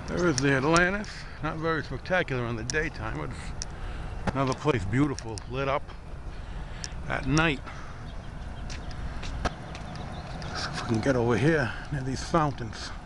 There is the Atlantis. Not very spectacular in the daytime, but it's another place beautiful, lit up at night. So if we can get over here near these fountains.